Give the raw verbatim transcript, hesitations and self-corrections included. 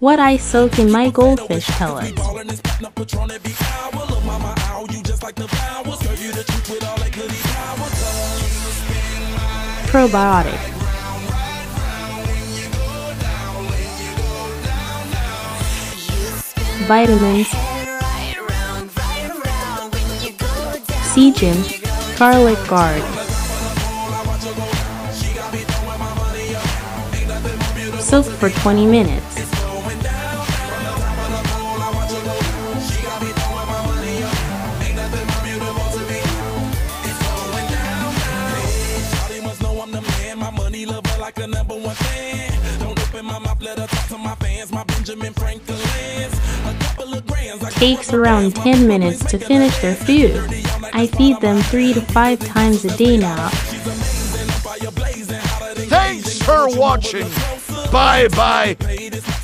What I soak in my goldfish pellets. Probiotic. Vitamins. Sea gym. Garlic guard. Soak for twenty minutes. Takes around ten minutes to finish their food. I feed them three to five times a day now. Thanks for watching. Bye bye.